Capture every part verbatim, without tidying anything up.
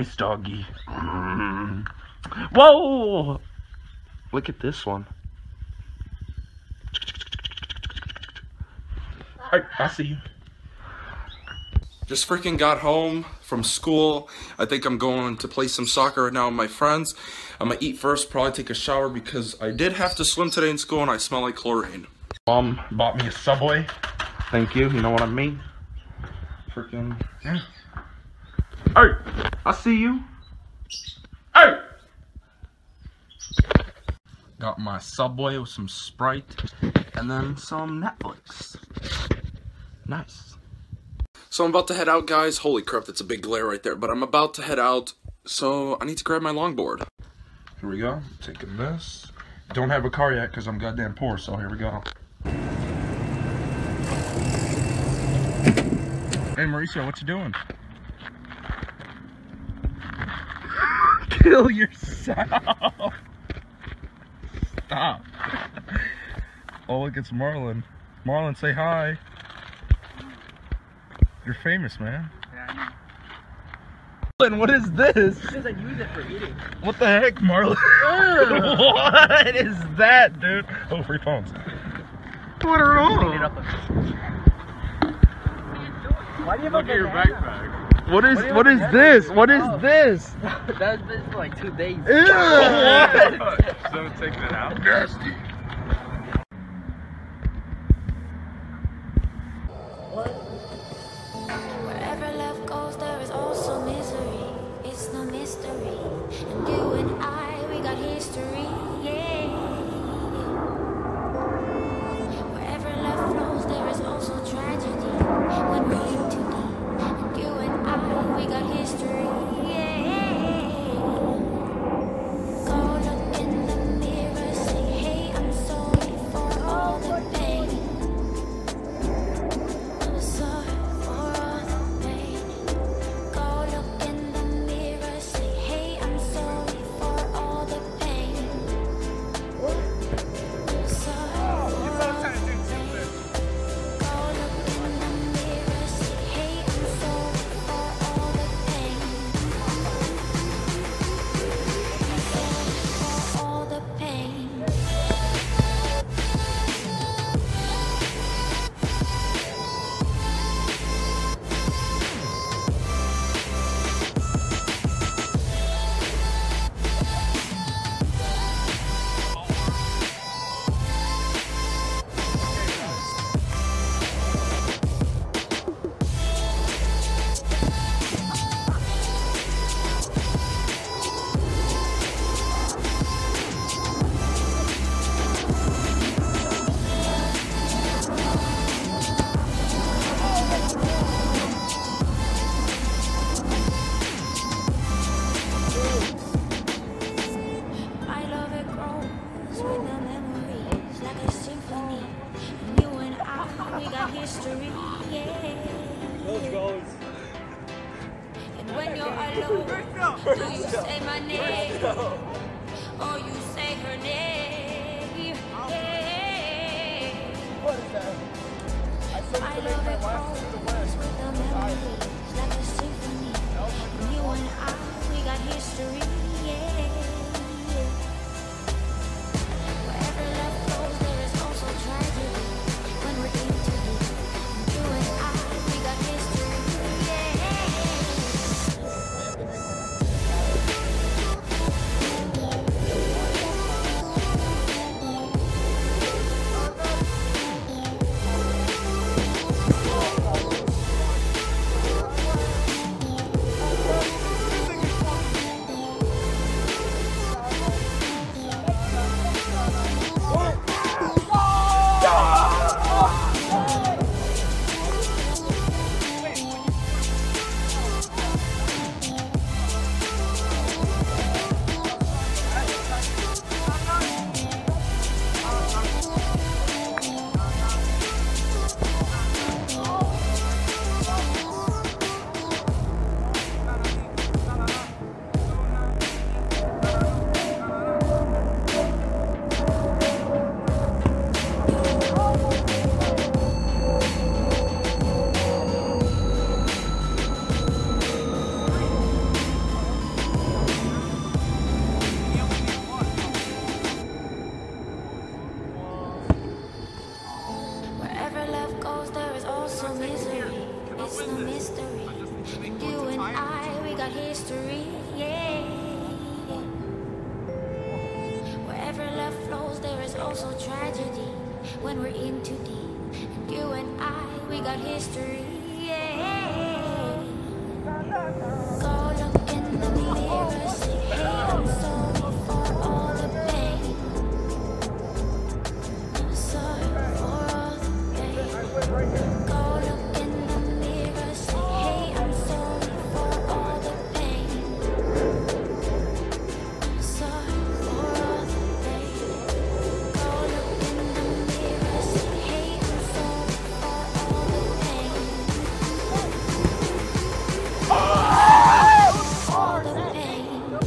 Nice doggy. Mm. Whoa! Look at this one. Alright, I see you. Just freaking got home from school. I think I'm going to play some soccer right now with my friends. I'm gonna eat first, probably take a shower because I did have to swim today in school and I smell like chlorine. Mom bought me a Subway. Thank you, you know what I mean? Freaking, yeah. Hey, I see you. Hey! Got my Subway with some Sprite and then some Netflix. Nice. So I'm about to head out, guys. Holy crap, that's a big glare right there. But I'm about to head out, so I need to grab my longboard. Here we go. Taking this. Don't have a car yet because I'm goddamn poor, so here we go. Hey, Mauricio, what you doing? Kill yourself. Stop. Oh, look, it's Marlon. Marlon, say hi. You're famous, man. Yeah, I know. What is this? Because I use it for eating. What the heck, Marlon? What is that, dude? Oh, free phones. Put her on. Why do you have Look a at your banana? backpack. What is What, what is this? What is oh. this? That's been for like two days. Ew. What? Don't take that out. Nasty. Wherever love goes, there is also misery. It's no mystery. And you and I, we got history. Yeah. Wherever love flows, there is also tragedy. When we're in too deep. And you and I, we got history. Yeah. Go look in the mirror, say, hey, I'm sorry for all the pain. I'm sorry for all the pain. Go look in the mirror, say, hey, I'm sorry for all the pain. I'm sorry for all the pain. Go look in the mirror, say, hey, I'm sorry for all the pain. For all the pain. My love, it grows with the memories like a symphony. And you and I, we got history, yeah. And when you're alone, do you say my name? Or you say her name? Yeah. My love, it grows with the memories like a symphony. And you and I, we got history, yeah. Wherever love flows, there is also tragedy. When we're in too deep, you and I, we got history. Yeah. also tragedy when we're in too deep. And you and I, we got history. Yeah. Go look in the mirror, say, hey, I'm sorry for all the pain. I'm sorry for all the pain. Go look in the mirror, say, hey, I'm sorry for all the pain. I'm sorry for all the pain. Go look in the mirror, say, hey, I'm sorry for all the pain. All the pain.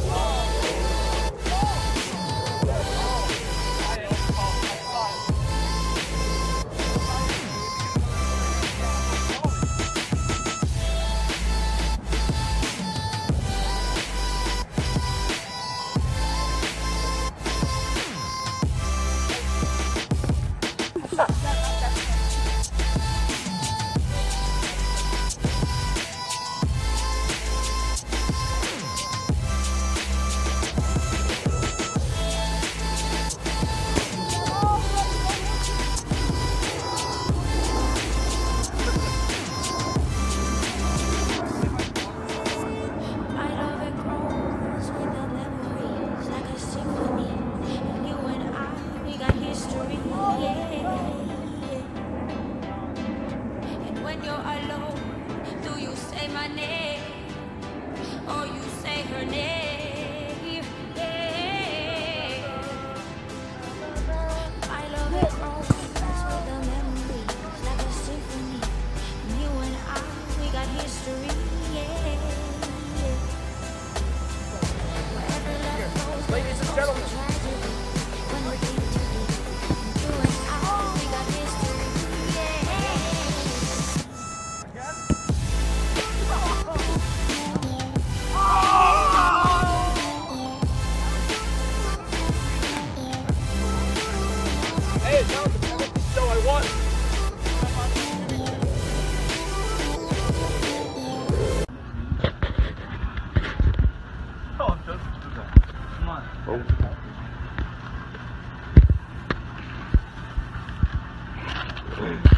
My love it grows with the memories like a symphony. And you and I, we got history, yeah. And when you're alone, do you say my name or you say her name? Yeah. My love it grows with the memories like a symphony. And you and I, we got history, yeah. Ladies and gentlemen. Hey, no, the show I won. Oh, don't do that. Come on. Oh.